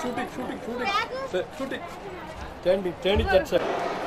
Shoot it. Turn it that side.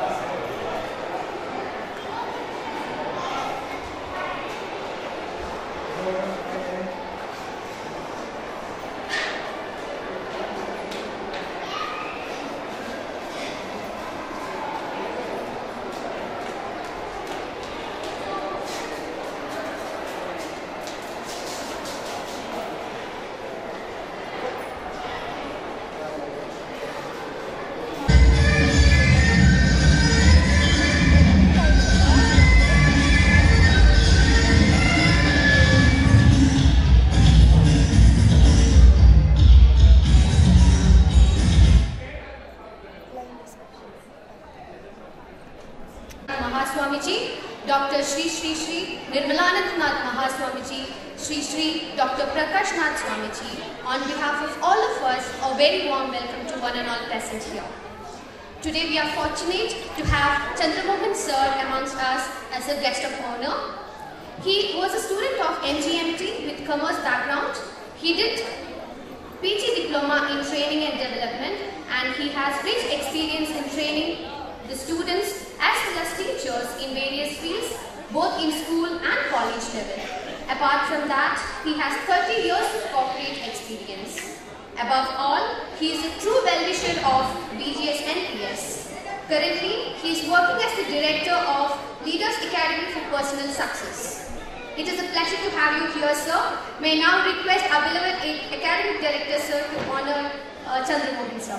Mahaswamiji, Dr. Shri Nirmalanandanath Mahaswamiji, Shri Dr. Prakashnath Swamiji. On behalf of all of us, a very warm welcome to one and all present here. Today we are fortunate to have Chandramohan Sir amongst us as a guest of honor. He was a student of NGMT with commerce background. He did PG Diploma in Training and Development, and he has rich experience in training the students as well as teachers in various fields, both in school and college level. Apart from that, he has 30 years of corporate experience. Above all, he is a true well-wisher of BGS NPS. Currently, he is working as the director of Leaders Academy for Personal Success. It is a pleasure to have you here, sir. May I now request our beloved Academic Director, sir, to honor Chandramohan, sir.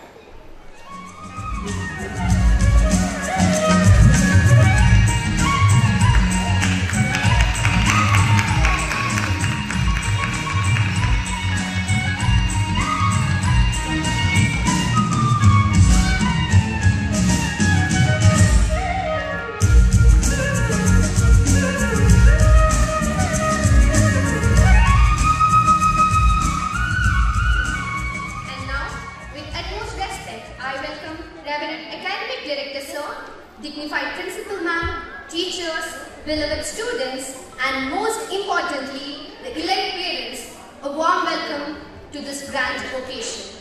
Dignified principal ma'am, teachers, beloved students, and most importantly, the elect parents, a warm welcome to this grand occasion.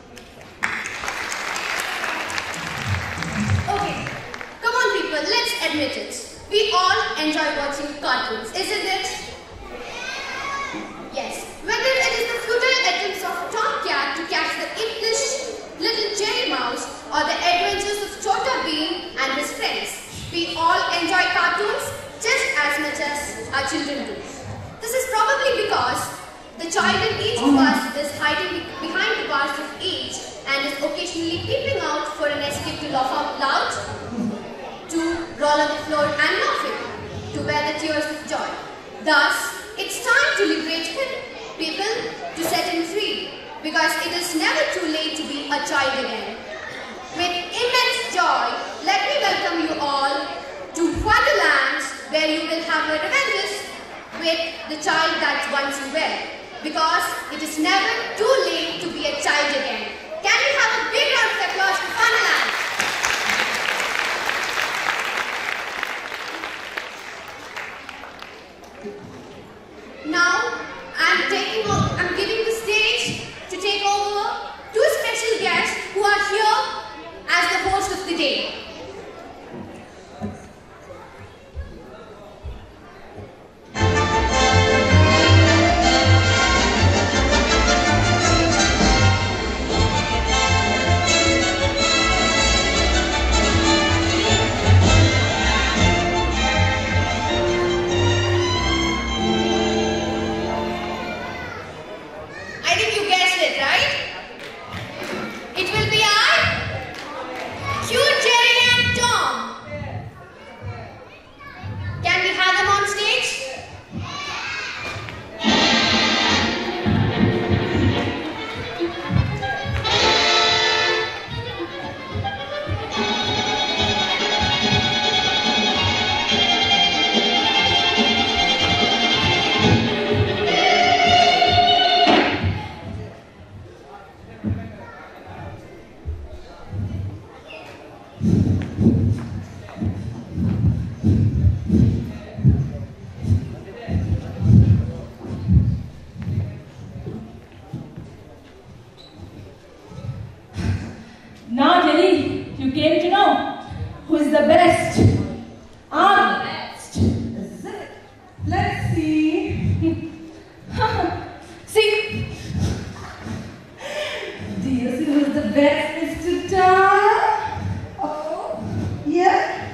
Okay, come on people, let's admit it. We all enjoy watching cartoons, isn't it? Yes, whether it is the futile attempts of Tomcat to catch the impish little Jerry Mouse or the adventures of Chota Bean and his friends. We all enjoy cartoons just as much as our children do. This is probably because the child in each of us is hiding behind the bars of age and is occasionally peeping out for an escape to laugh out loud, to roll on the floor and laughing, to wear the tears of joy. Thus, it's time to liberate him, people, to set him free, because it is never too late to be a child again. With immense joy, let me welcome you all to Wonderland, where you will have your revenges with the child that once you were, because it is never too late to be a child again. Can we have a big round of applause for Wonderland? Now, I'm giving the stage to take over two special guests who are here as the host of the day. finally, you came to know who is the best. I'm the best. Is it? Let's see. See? Do you see who's the best, Mr. Tom? Oh, yeah?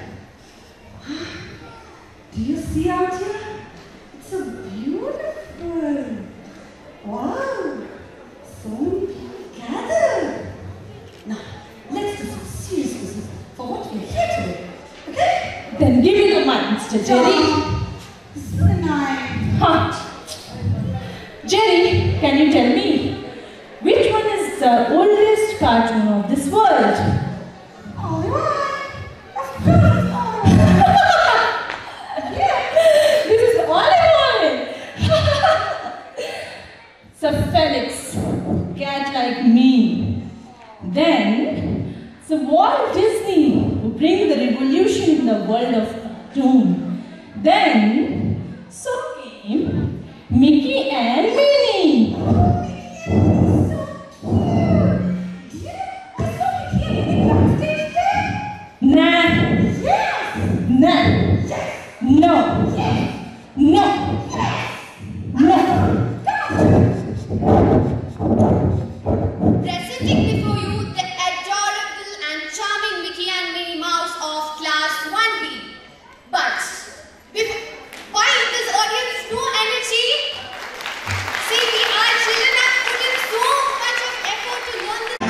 Do you see out here? It's so beautiful. Wow. So many people gathered. Now, let's do some serious business for what we're here today. Okay? Then give me the mic, Mr. Jerry. This is nice. Huh. Jerry, can you tell me, which one is the oldest cartoon of this world? All right. Of course, all right. Yeah, this is Olive Sir Felix, cat like me. Then, Sir Walt Disney, who bring the revolution in the world of cartoon. Then, so came Mickey and Minnie. Nah. Yes. Nah. Yes. No. Yes. No. No. Presenting before you the adorable and charming Mickey and Minnie Mouse of Class 1B. But, why in this audience no energy? See, we are children have put in so much of effort to learn this.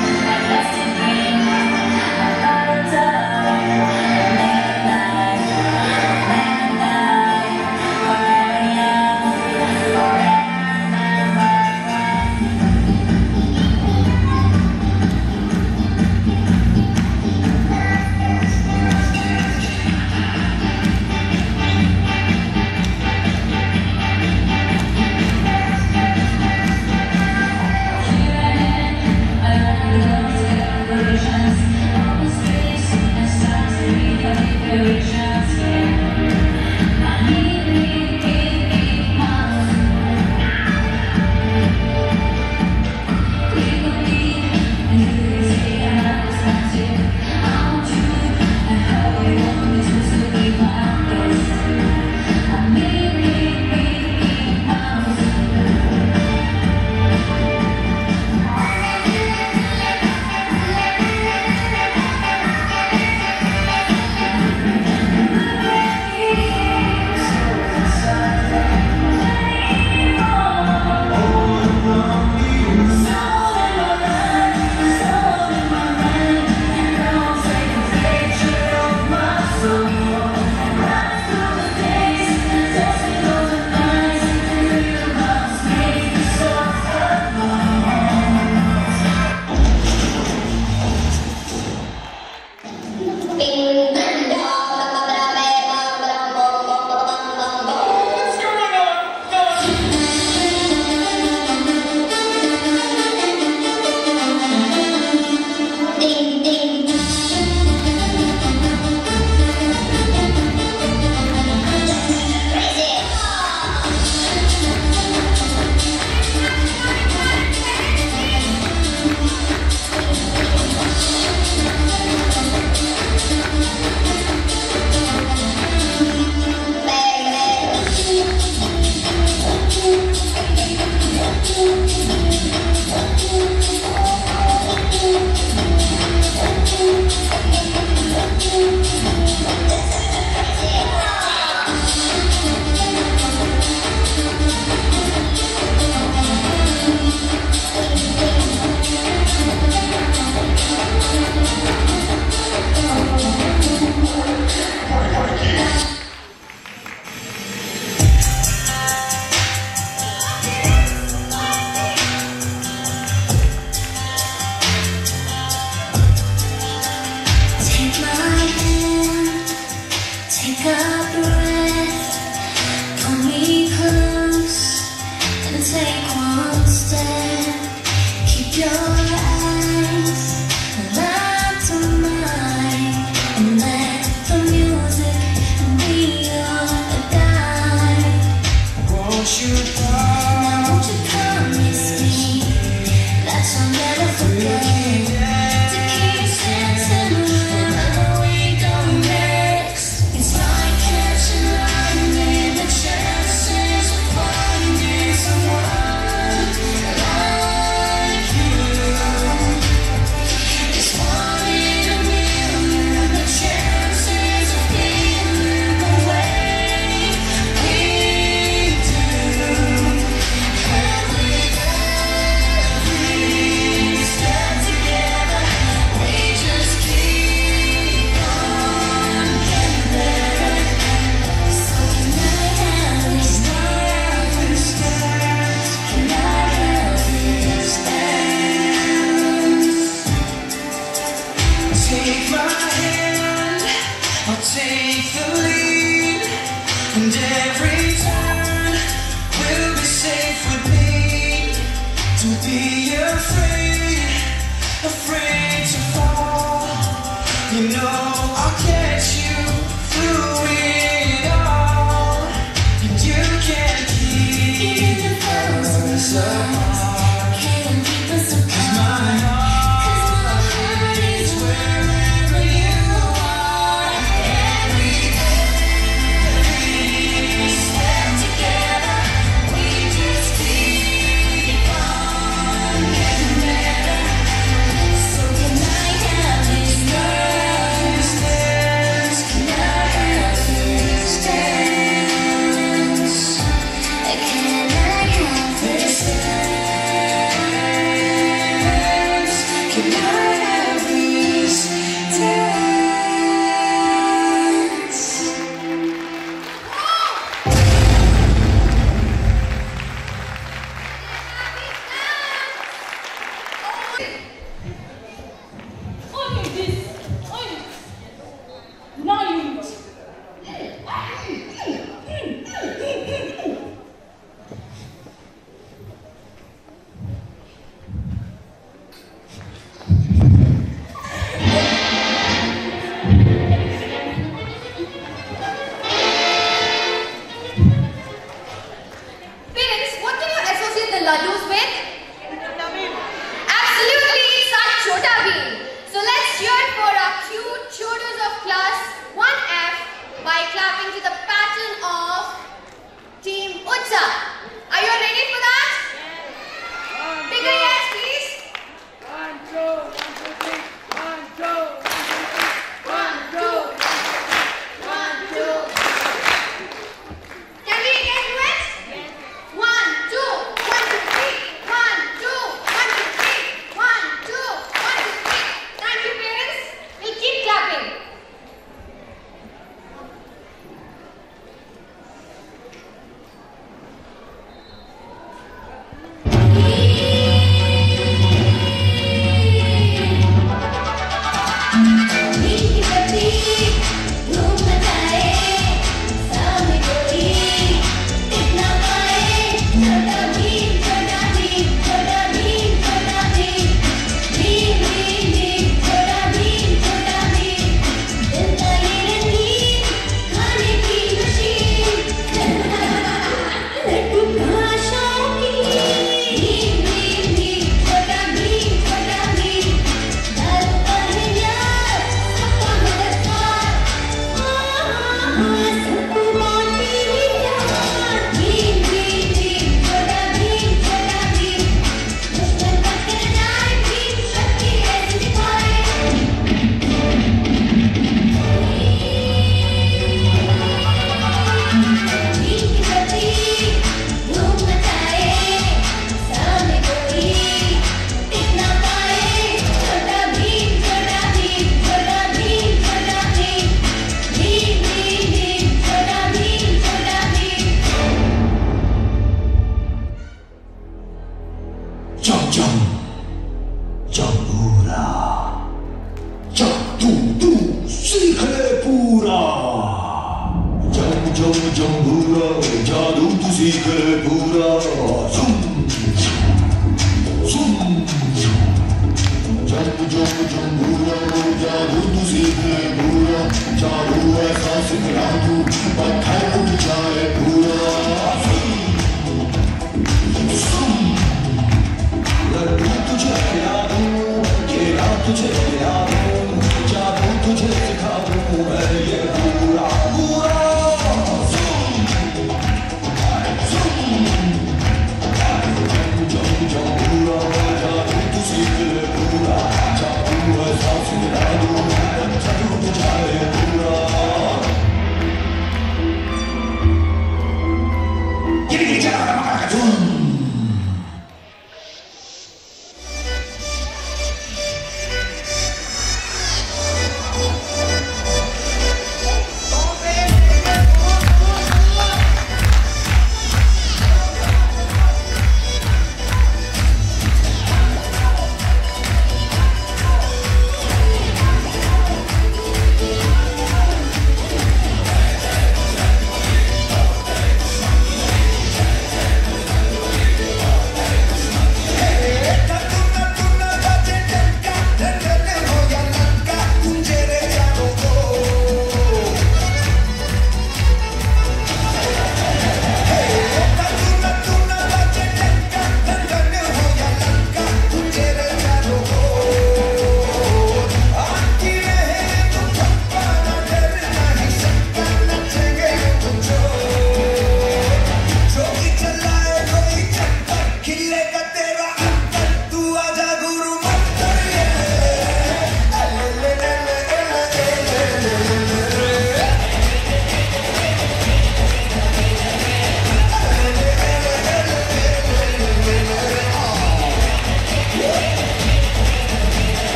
To keep sense to be afraid, afraid to fall. You know I'll catch you through it all, and you can't keep us apart. Can't keep us apart. 'Cause my heart is wherever you are. Every step together, we just keep on getting better. So can I have this dance? Can I have this dance? Can I have this dance? Can I have this dance? Okay, this. Okay. Now you eat. Parents, what can you associate the laddus with? Absolutely, it's our Chota Bheem. So let's cheer for our cute chotas of class 1F by clapping to the pattern of Team Utsa. Are you ready for that? Bigger yes, please. 1, 2, 1, 2, 3, 1, 2, 1, 2, 1, 2. Can we again do it? 1, 2, 1, 2, 3. 1, 2, 1, 2, 3. 1, 2, 1, 2, 3. Thank you, parents. We'll keep clapping. Jump, jump, jambura. Jump, do, do, sikhle pura. Jump, jump, jambura. Jadu tu sikhle pura. Zoom, zoom. Jump, jump, jambura. Jadu tu sikhle pura. Jadu aisa sikha tu, patthar uth jaye pura. Zoom. तुझे खिला दूं, खेला तुझे खिला दूं, जादू तुझे सिखा दूं, मैं ये पूरा पूरा पूरा जादू तू सीख ले पूरा, जादू ऐसा सिखा दूं, जादू तुझे पूरा। ये चला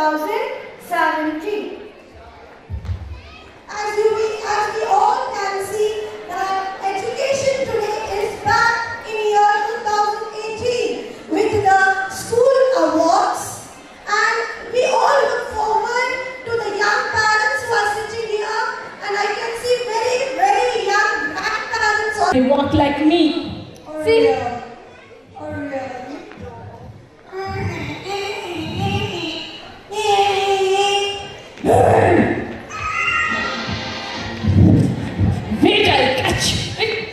2017. As we all can see, that education today is back in year 2018 with the school awards, and we all look forward to the young parents who are sitting here, and I can see very, very young grandparents. They walk like me. See? Wait, I'll catch you.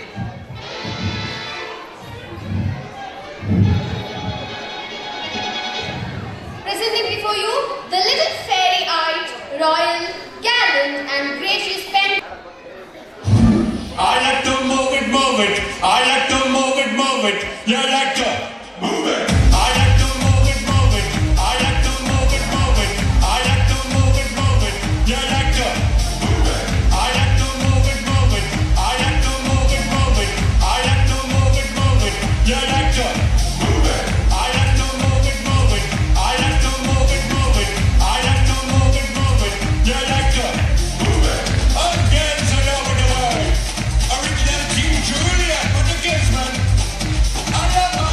Presenting before you, the little fairy-eyed, royal, gallant and gracious pen. I like to move it, move it. I like to move it, move it. You like to move it. I like to move it, move it. I like to move it, move it. I like to move it, move it. You like to move it. I like to move it, move it. I like to move it, move it. I like to move it, move it. You like to move it. I like to move it, move it. I like to move it, move it. I like to move it, move it. You like to move it. Again, so over the world. Original King Juliet with the Gizman. I love my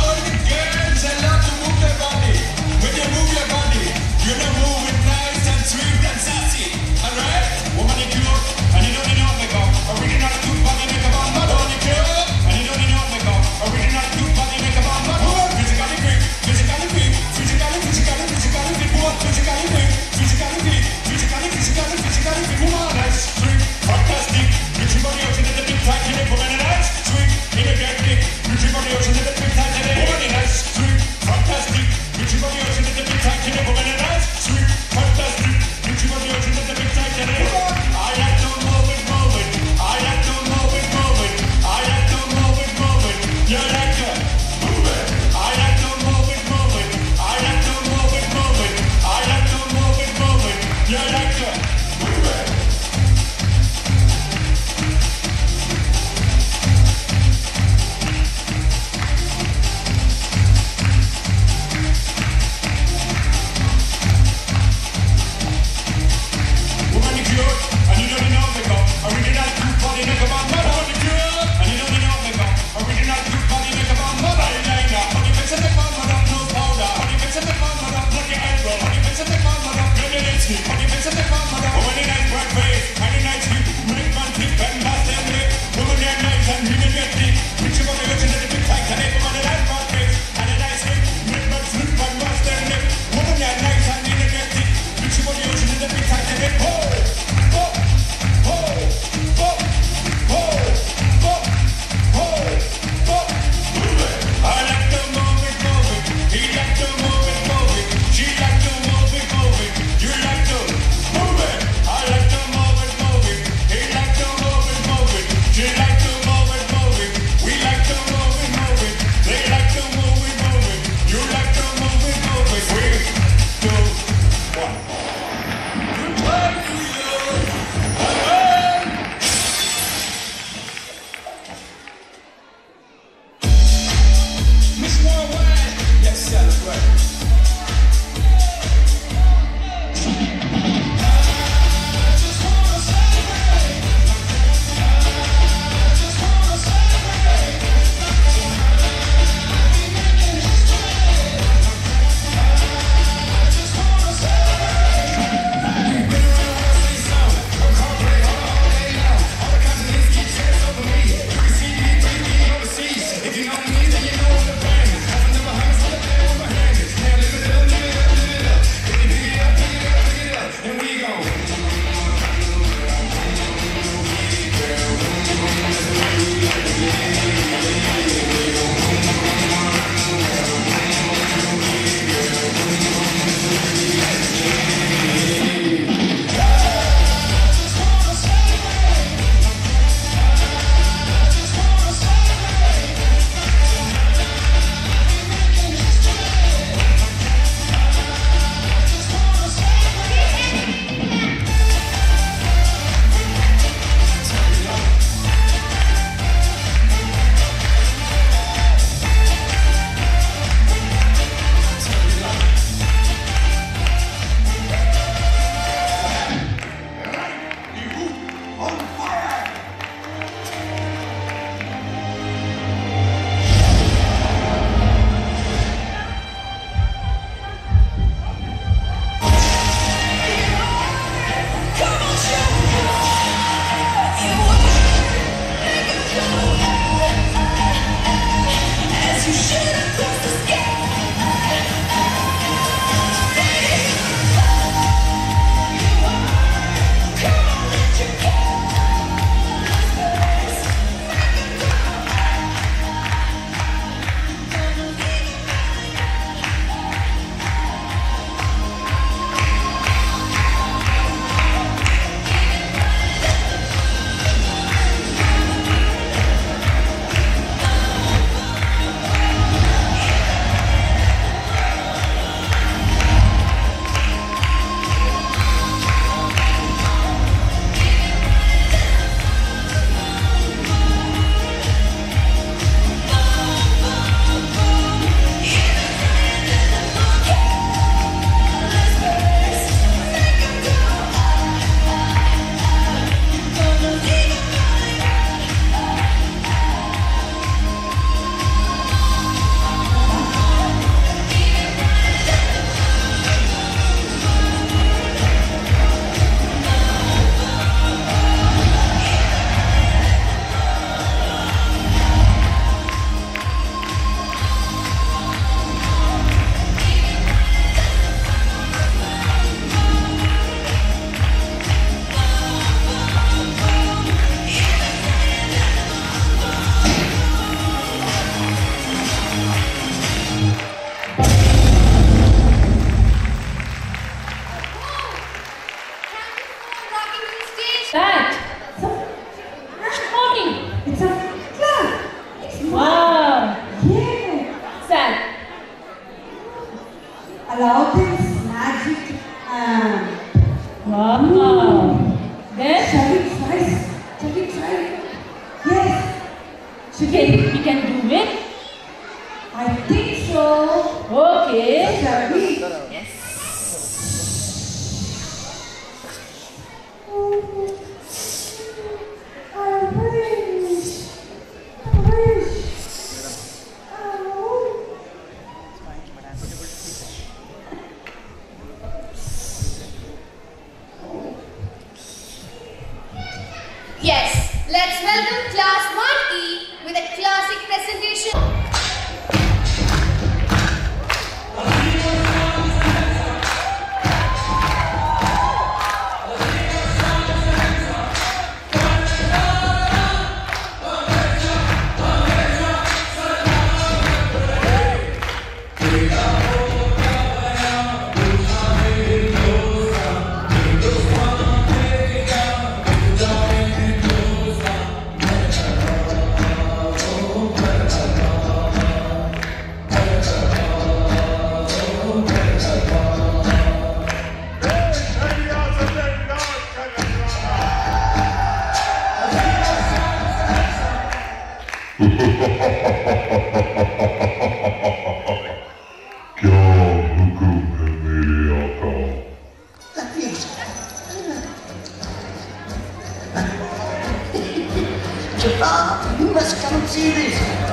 Sat. Mommy. It's a cloud. It's Wow. Yeah. Sat. Aladdin's magic hand. Wow. Then Shall we try? Shall we try? Yes. we can do it. I think so. Okay. Shall we? Yes, let's welcome Class 1E with a classic presentation. क्या हुक्म है मेरे आका? You must come and see this.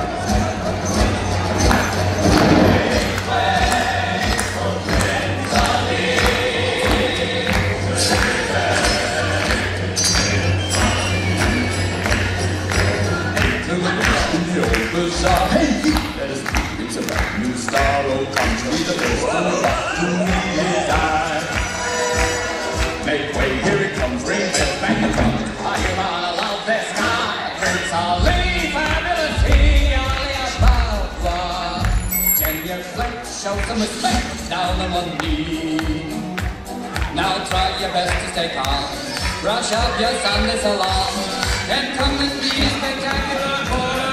Hey, let us be. It's a brand new star. Oh, come to be the first to rock to meet his eye. Make way, here it comes. Ring bells, bang the drum. Are you on a love the sky? Prince Ali, fabulity, only about one. 10 years late, show some respect. Down on one knee. Now try your best to stay calm. Brush up your Sunday salon. And come and be spectacular for a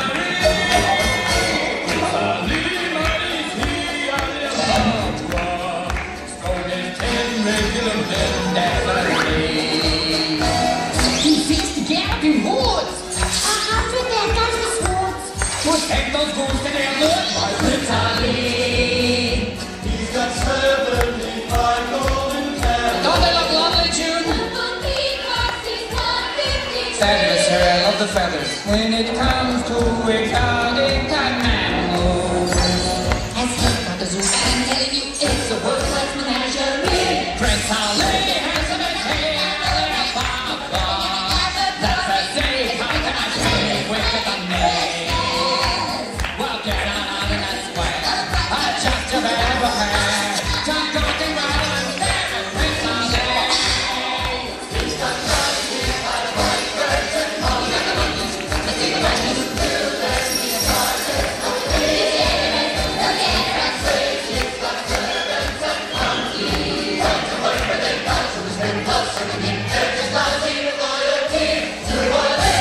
take those goons to their lord by Prince Ali. He's got 75 golden candles. Don't they look lovely, June? Fabulous hair, I love the feathers. When it comes to exotic animals, as he's got the zoo, I'm telling you, it's a world-class menagerie. Prince Ali has a big hair, Papa. That's a safe, how can I say, with the name? Just about ever had. Time talking about and staring with my legs. He's got monkeys like white birds and monkeys. I see the monkeys do this. He's got this monkey. Look at that face. He's got servants and monkeys. Don't you worry where they got to his been close to me. They're just lousy with loyalty to what they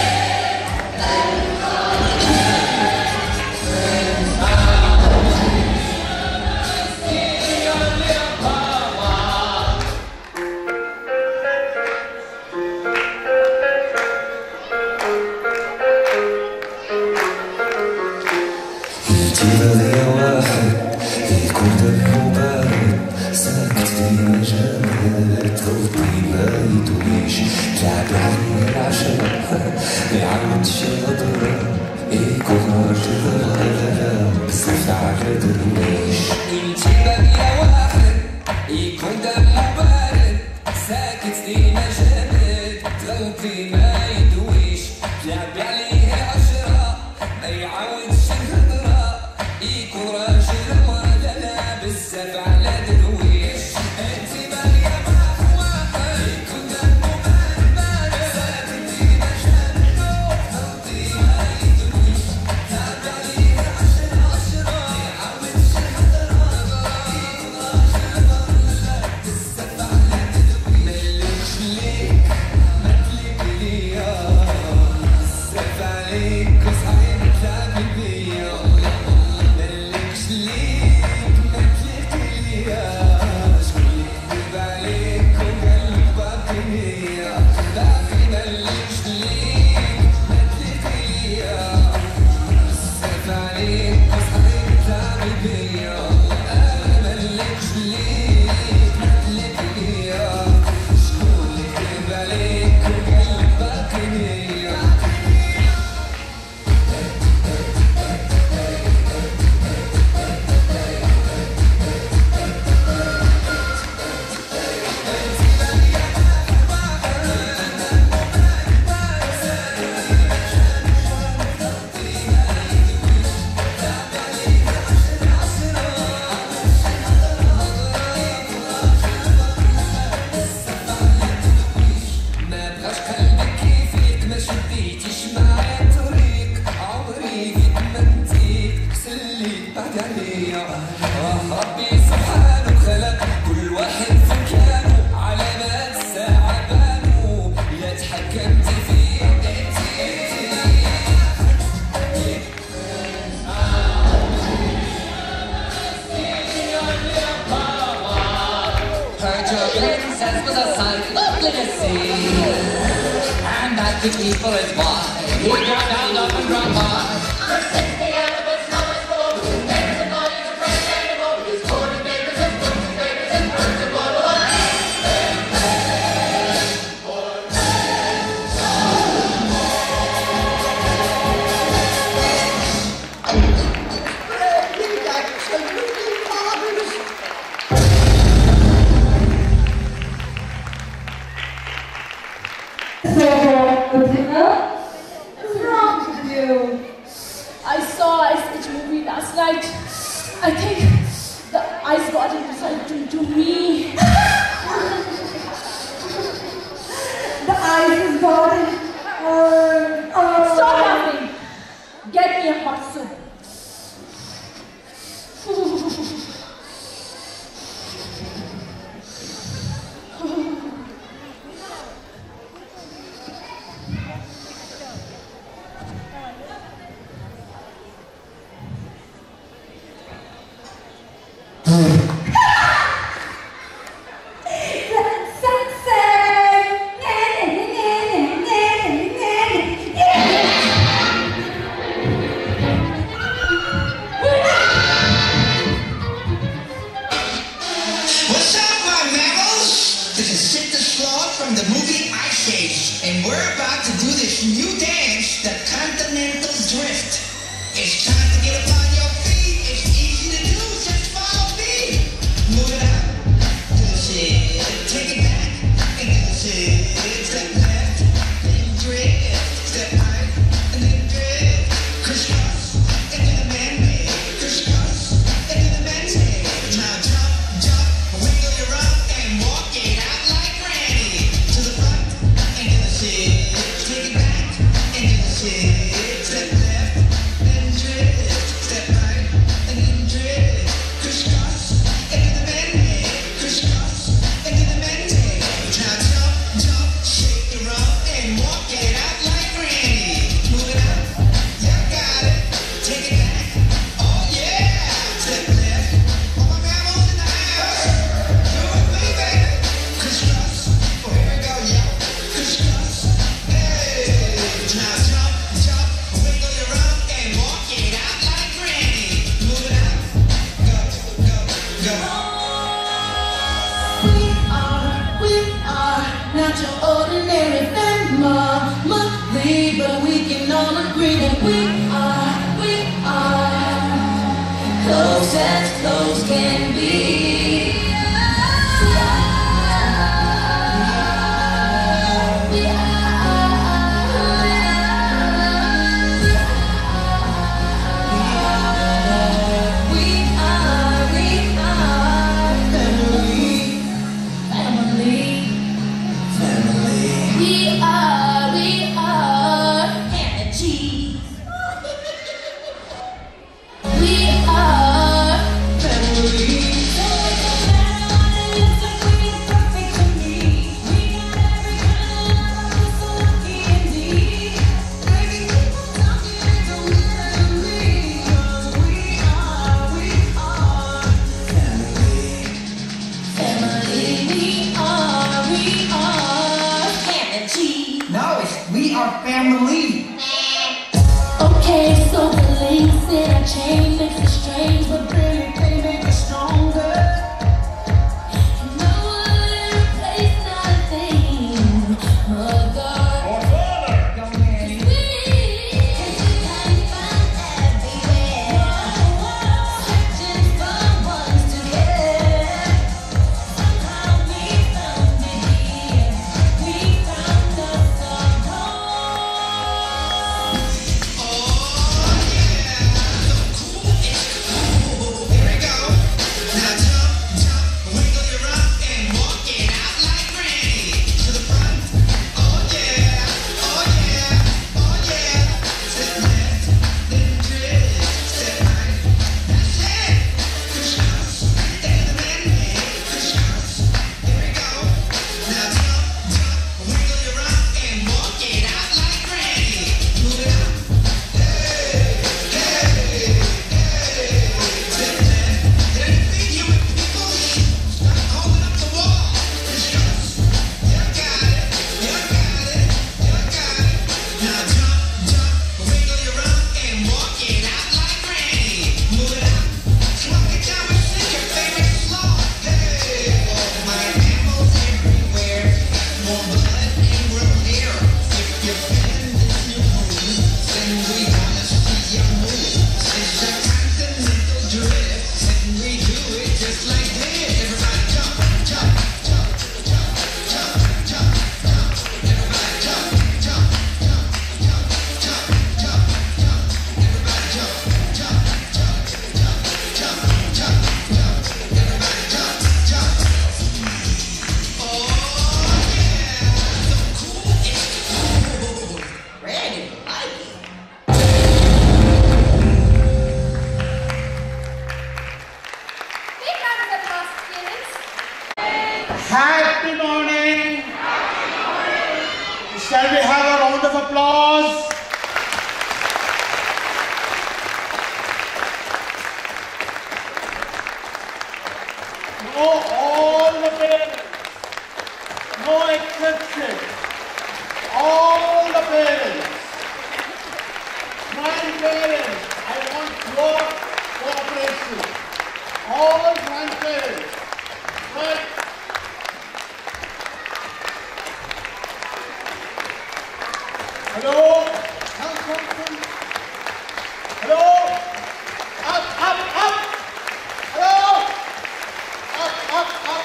And that the people is why we go down up and run hard. I saw Ice Age movie last night. I think the ice got into me. The ice is gone. Stop laughing. Get me a hot soup. From the movie Ice Age, and we're about to do this new dance, the Continental Drift. It's time to get upon your feet. It's easy to do, just follow me. Move it up, do the shit, take it back, and do the shit. Step left, then drift. Step right, and then drift. Crisscross, and do the man-made. Crisscross, and do the man-made. Now jump, jump, wiggle your rump, and walk it out like granny. To the front, and do the shit. Take it back, and do the shit. Step left, then drift. Step right, and then drift. Crisscross, and do the man-made. Crisscross, and do the man-made. Now jump, jump, shake your rump, and walk it out like granny. Move it up, you got it. Take it back, oh yeah. Step left, all my mammals in the house. Do it, baby. Crisscross, oh here we go, yeah. Crisscross, hey. Now jump, jump, wiggle your rump, and walk it out like granny. Move it up, go, go, go. We are not your ordinary family, but we can all agree that we are close as close can be. We are boys. We are family. Okay, so the links in our chain makes it strange, but baby, they make it stronger. No one will replace nothing, mother. Go, Manny. Happy morning. Shall we have a round of applause? All the parents, no exception, all the parents, grandparents, I want your cooperation. All grandparents, right? Hello? Come. Hello? Up. Hello? Up.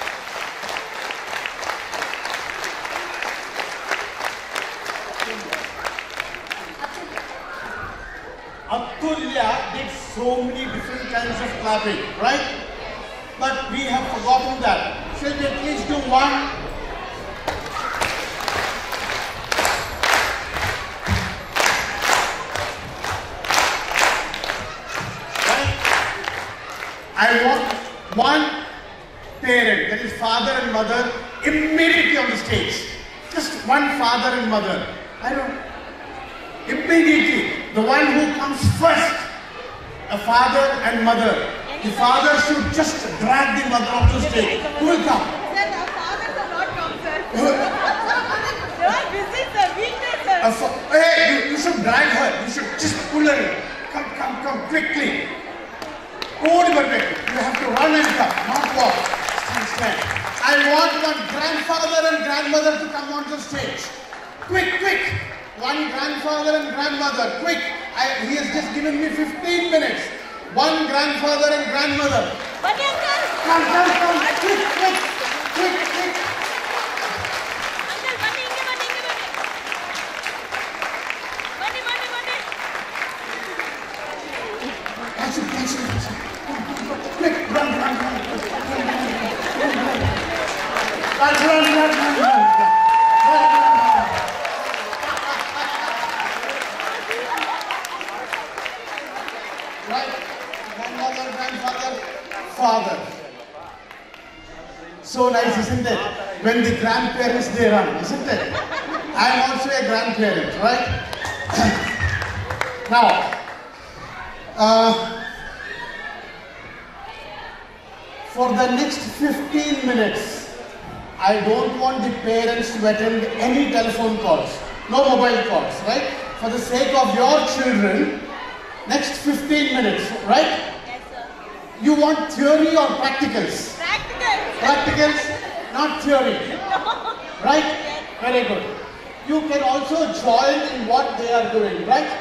Atulya did so many different kinds of clapping, right? But we have forgotten that. Shall we at least do one? I want one parent, that is father and mother, immediately on the stage. Just one father and mother. I don't. Immediately, the one who comes first, a father and mother. The father should just drag the mother onto the stage. Who will come? Sir, our fathers are not come, sir. They are busy, sir. Weekdays, sir. Hey, you should drag her. You should just pull her in. Come, quickly. You have to run and come, not walk. Stand. I want one grandfather and grandmother to come onto the stage. Quick. One grandfather and grandmother. Quick. He has just given me 15 minutes. One grandfather and grandmother. But uncle. Come. Quick. Uncle, bani. Catch it. Quick, run. Right? Grandmother, grandfather, father. So nice, isn't it? When the grandparents, they run, isn't it? I'm also a grandparent, right? Now, for the next 15 minutes, I don't want the parents to attend any telephone calls. no mobile calls, right? For the sake of your children, next 15 minutes, right? Yes, sir. You want theory or practicals? Practical. Practicals, not theory. Right? Yes. Very good. You can also join in what they are doing, right?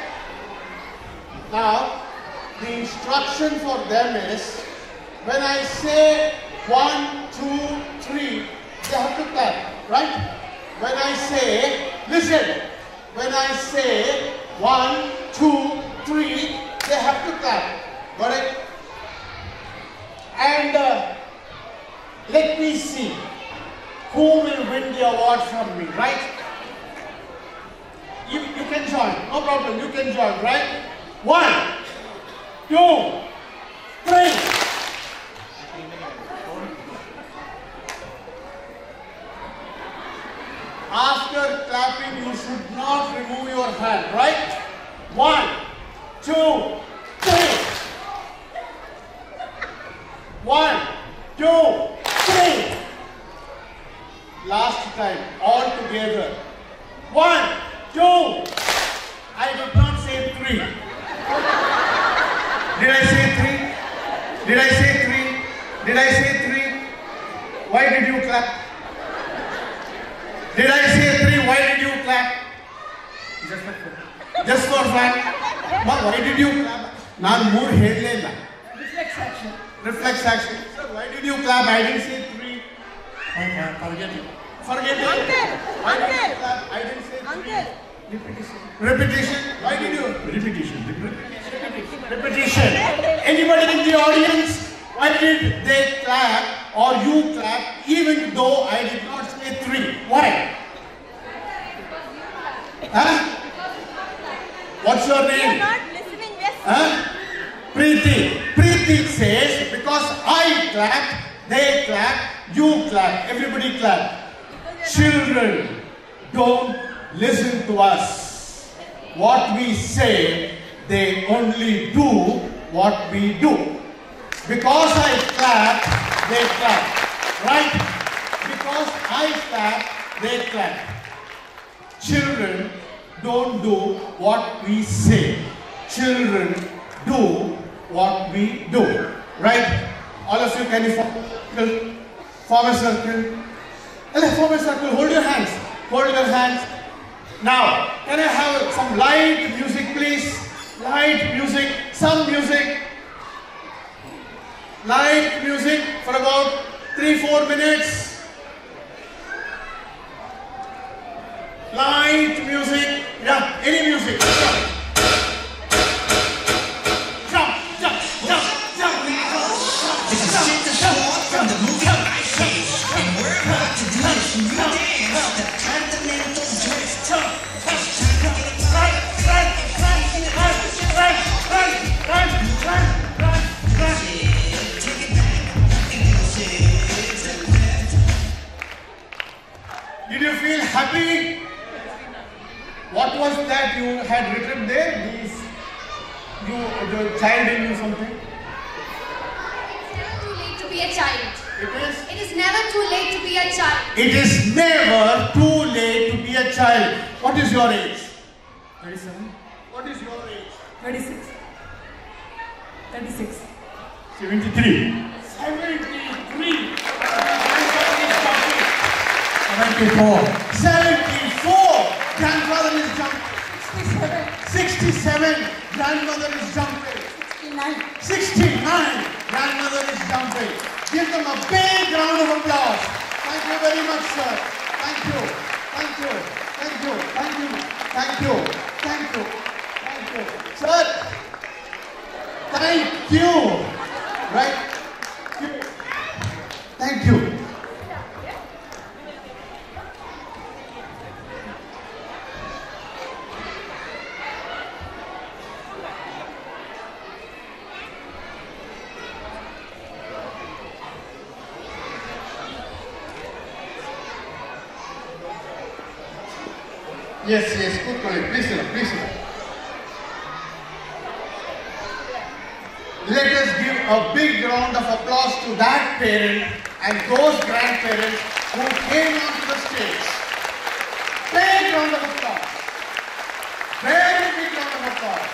Now, the instruction for them is, when I say 1, 2, 3, they have to clap, right? When I say, listen, when I say 1, 2, 3, they have to clap. Got it? And let me see who will win the award from me, right? You can join, no problem, you can join, right? 1, 2, 3. After clapping, you should not remove your hand, right? 1, 2, 3. 1, 2, 3. Last time, all together. 1, 2. I did not say 3. Did I say 3? Did I say 3? Did I say 3? Why did you clap? Did I say 3? Why did you clap? Just for fun. Why did you clap? Naan mood hellela. Reflex action. Reflex action. Sir, why did you clap? I didn't say 3. Forget it. Forget it. Uncle. Why did you Uncle. clap? I didn't say 3. Uncle. Repetition. Repetition. Why did you? Repetition. Repetition. Anybody in the audience? Why did they clap or you clap even though I did not say 3? Why? Huh? What's your We are name? not listening. Yes. Huh? Preeti. Preeti says, because I clap, they clap, you clap, everybody clap. Children, don't listen to us. What we say, they only do what we do. Because I clap, they clap. Right? Because I clap, they clap. Children don't do what we say. Children do what we do. Right? All of you, can you form a circle? Form a circle. Hold your hands. Hold your hands. Now, can I have some light music, please? Light music. Some music. Light music for about 3-4 minutes. Light music. Yeah, any music. Jump, jump, jump, jump. This is Santa Claus from the movie Ice Age, and we're about to do this new dance, the Continental Drift. It's time to get it Did you feel happy? What was that you had written there? The child in you something? Too late to be a child. It It is never too late to be a child. is never too late to be a child. What is your age? 37. What is your age? 36. 36. 73. 73. 74. 74. Grandfather is jumping. 67. Grandmother is jumping. 69. Grandmother is jumping. Give them a big round of applause. Thank you very much, sir. Thank you. Thank you. Thank you. Thank you. Thank you. Thank you. Thank you. Sir. Thank you. Right? Thank you. Yes, good point. Please sit down, please sit down. Let us give a big round of applause to that parent and those grandparents who came onto the stage. Big round of applause. Very big round of applause.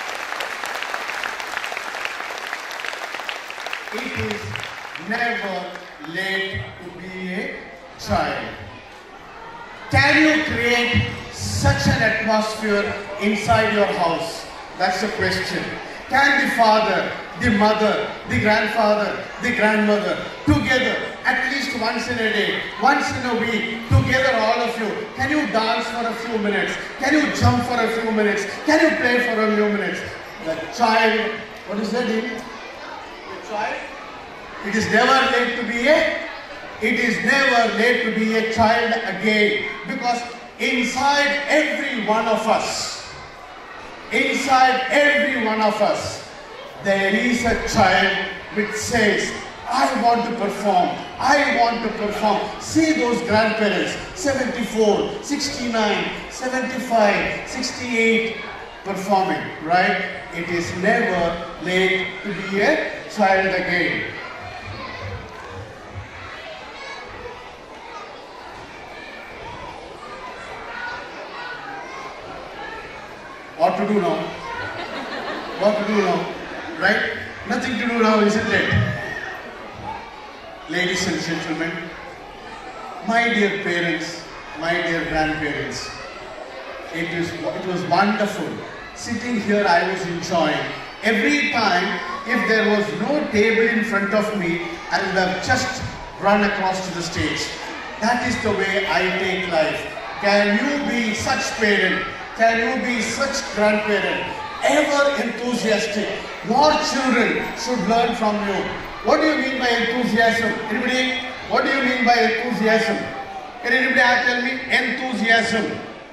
It is never late to be a child. Can you create such an atmosphere inside your house? That's the question. Can the father, the mother, the grandfather, the grandmother, together, at least once in a day, once in a week, together all of you, can you dance for a few minutes? Can you jump for a few minutes? Can you play for a few minutes? The child, what is that name? The child? It is never late to be a child again, because inside every one of us, there is a child which says, I want to perform. See those grandparents, 74, 69, 75, 68, performing, right? It is never late to be a child again. What to do now? Right? Nothing to do now, isn't it? Ladies and gentlemen, my dear parents, my dear grandparents, it was wonderful. Sitting here, I was enjoying. Every time, if there was no table in front of me, I would have just run across to the stage. That is the way I take life. Can you be such parent? Can you be such grandparent? Ever enthusiastic? Your children should learn from you. What do you mean by enthusiasm? Anybody? What do you mean by enthusiasm? Can anybody tell me? Enthusiasm.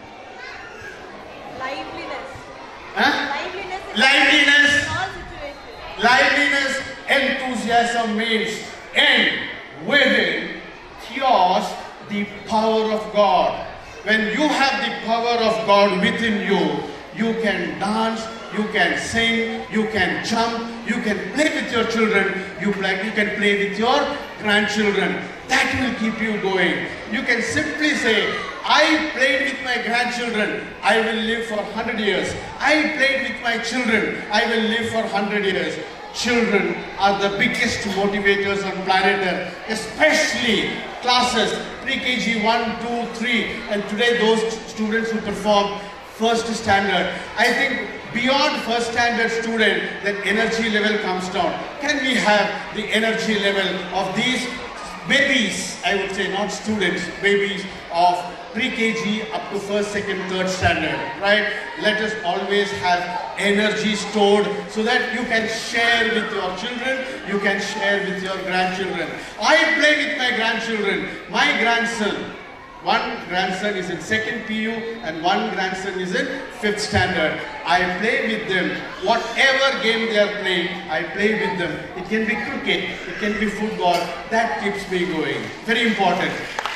Liveliness. Huh? Liveliness. In all situations. Liveliness, enthusiasm means end within chaos the power of God. When you have the power of God within you, you can dance, you can sing, you can jump, you can play with your children, you can play with your grandchildren. That will keep you going. You can simply say, I played with my grandchildren, I will live for 100 years. I played with my children, I will live for 100 years. Children are the biggest motivators on planet Earth, especially classes pre-KG 1, 2, 3, and today those students who perform first standard. I think beyond first standard student, that energy level comes down. Can we have the energy level of these babies, I would say not students, babies of pre-KG up to first, second, third standard, right? Let us always have energy stored so that you can share with your children, you can share with your grandchildren. I play with my grandchildren. My grandson, one grandson is in second PU and one grandson is in fifth standard. I play with them. Whatever game they are playing, I play with them. It can be cricket, it can be football. That keeps me going. Very important.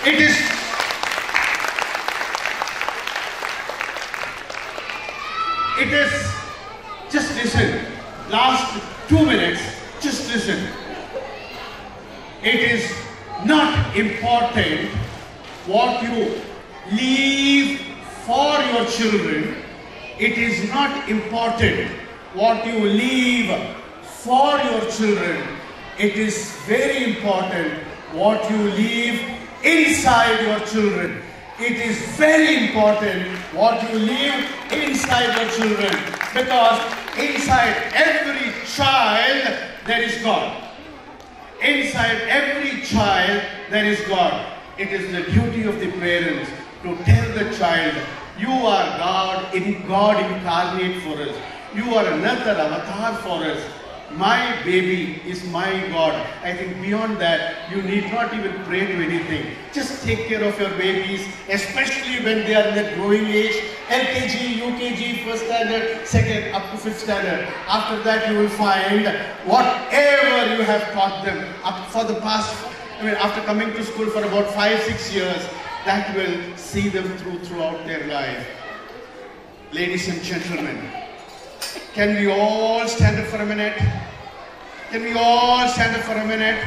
It is, just listen, last 2 minutes, just listen. It is not important what you leave for your children. It is not important what you leave for your children. It is very important what you leave inside your children. It is very important what you leave inside your children, because inside every child there is God. Inside every child there is God. It is the duty of the parents to tell the child, you are God incarnate for us. You are another avatar for us. My baby is my God. I think beyond that, you need not even pray to anything. Just take care of your babies, especially when they are in that growing age. LKG, UKG, first standard, second, up to fifth standard. After that, you will find whatever you have taught them up for the past, after coming to school for about 5-6 years, that will see them throughout their life. Ladies and gentlemen, can we all stand up for a minute? Can we all stand up for a minute?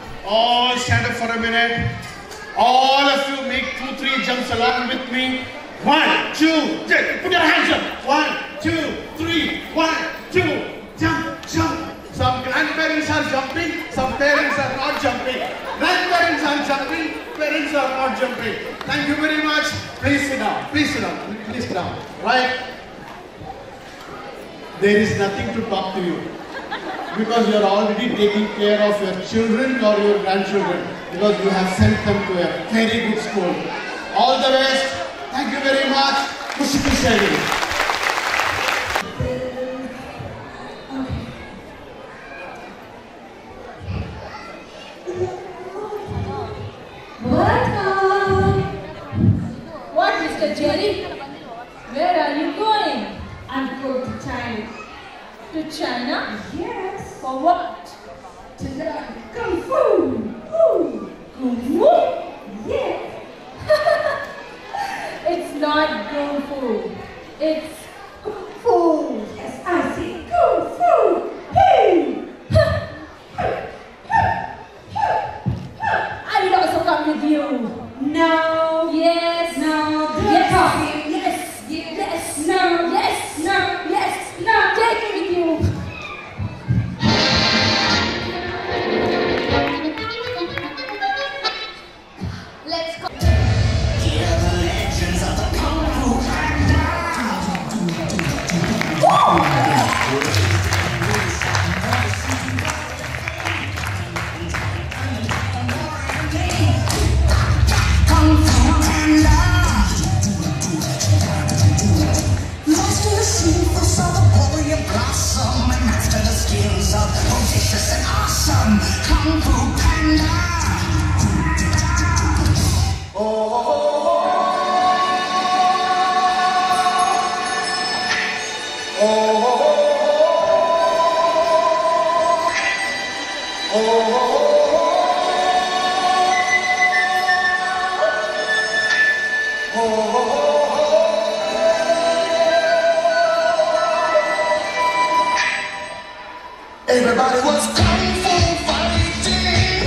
All stand up for a minute. All of you make 2-3 jumps along with me. 1, 2, put your hands up. 1, 2, 3, 1, 2, jump, jump. Some grandparents are jumping, some parents are not jumping. Grandparents are jumping, parents are not jumping. Thank you very much. Please sit down, please sit down, please sit down. Right? There is nothing to talk to you. Because you are already taking care of your children or your grandchildren. Because you have sent them to a very good school. All the best. Thank you very much. Kushiki Sherry. What, Mr. Jerry? Where are you going? I'm going to China. To China? Yes. For what? To learn Kung Fu. Kung Fu? Yes. It's not Kung Fu. It's Kung Fu. Yes, I see Kung Fu. Hey. I will also come with you. No. Yes. No. Yes. Yes. Yes. No. Yes. No. Yes. No. Take me with you. Let's go. Hear the legends of the Kung Fu Panda. Kung Fu Panda. Master the secrets of the warrior blossom and master the skills of audacious and awesome. Kung Fu Panda. Everybody was kung fu fighting.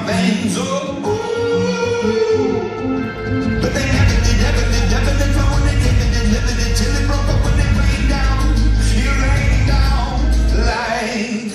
veins. Oh, ooh. But they never did phone. They delivered it till it broke up when it rained down. It rained down like.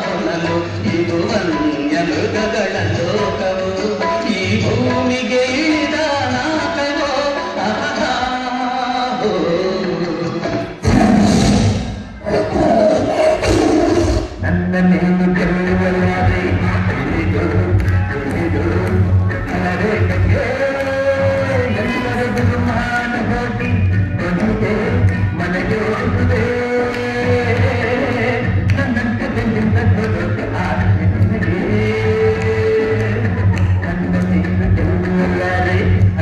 ಬಾಹುಲಲು ಇದು ವನ್ಯ ಮೃಗಗಳ ಲೋಕವು ಈ ಭೂಮಿಗೆ ಇಳಿದ ನಾಕವೋ ಅಪಧಾಹೋ ನನ್ನ ನೀನು ಗೆಲ್ಲುವಲ್ಲಾರೆ ತಿಳಿದು ತಿಳಿದು ನರೇಗಕ್ಕೆ ಎಲ್ಲರ ಬಹುಮಾನ ಹೋಗಿ ಕೊನೆಗೆ ಮನೆಗೆ ಹೋಗುವೆ ನನ್ನಂತೆ ಬೆನ್ನಿಂದ ಬರೋದು ಆಸೆ ನಿನಗೆ ನನ್ನ ನೀನು ಗೆಲ್ಲುವಲ್ಲಾರೆ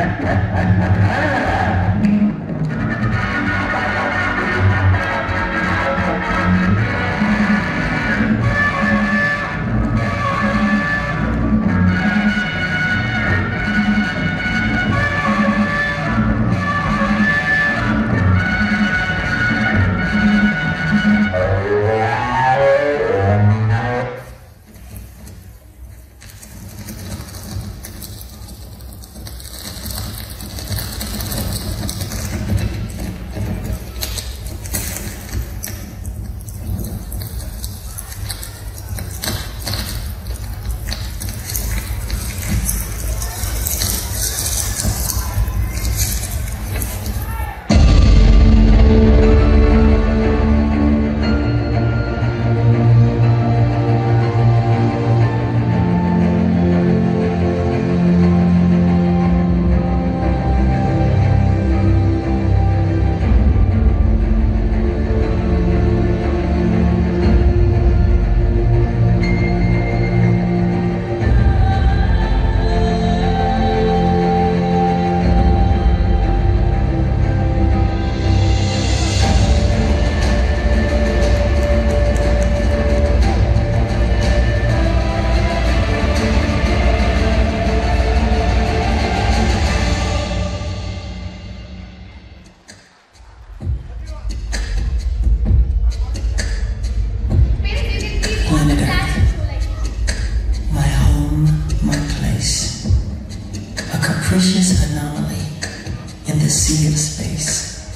Precious anomaly in the sea of space.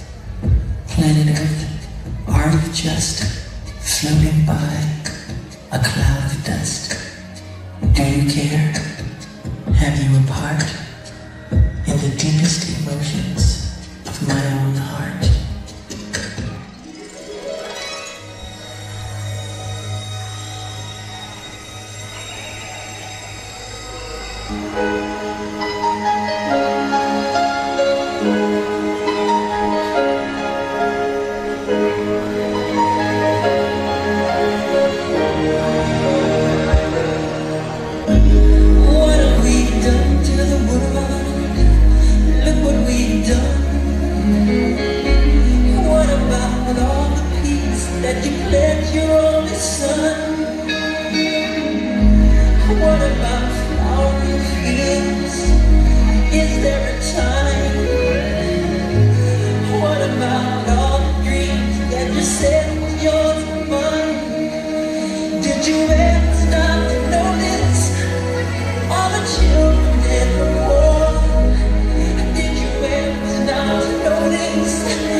Planet Earth, are you just floating by a cloud of dust? Do you care? Have you a part in the deepest emotions of my own heart? Did you ever stop to notice